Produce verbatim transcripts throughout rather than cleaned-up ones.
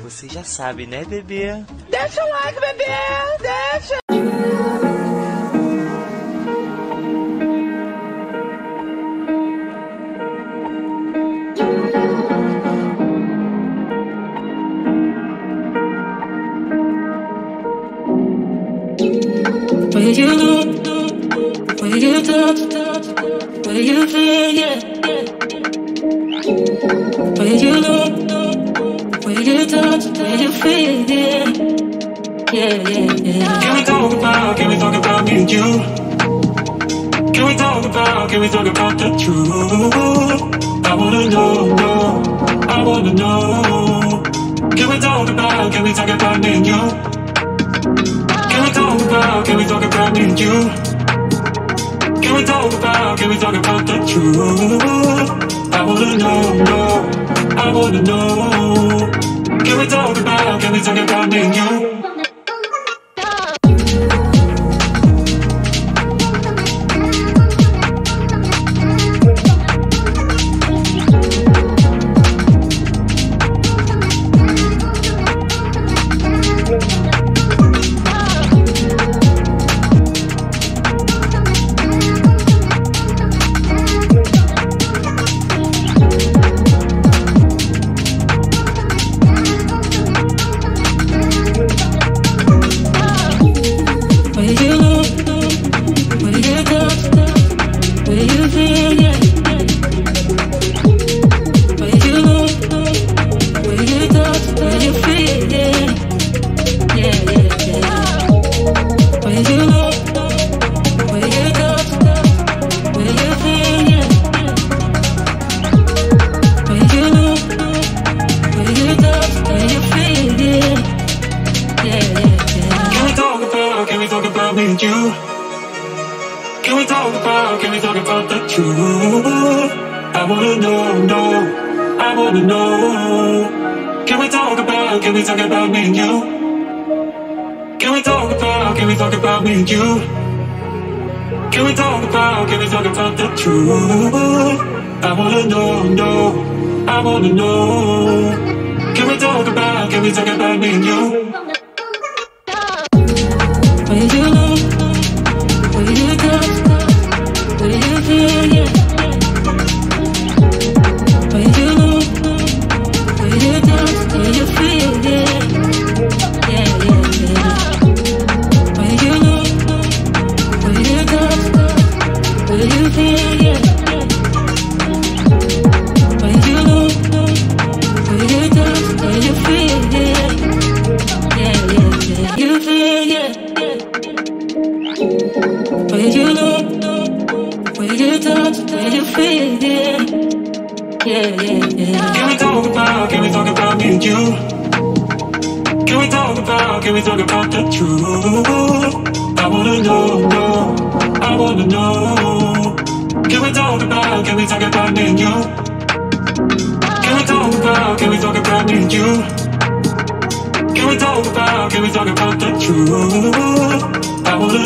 Você já sabe, né, bebê? Deixa o like, bebê! Deixa! Where you look, where you talk, where you feel, yeah. Where you look, where you talk, where you feel, yeah. Yeah, yeah, yeah. Can we talk about, can we talk about me and you? Can we talk about, can we talk about the truth? I wanna know, know, I wanna know. Can we talk about, can we talk about me and you? Can we talk about, can we talk about me and you? Can we talk about, can we talk about the truth? I wanna know, know, I wanna know. Can we talk about, can we talk about me and you?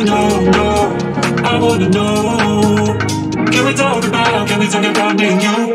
I wanna know. Can we talk about, can we talk about me and you?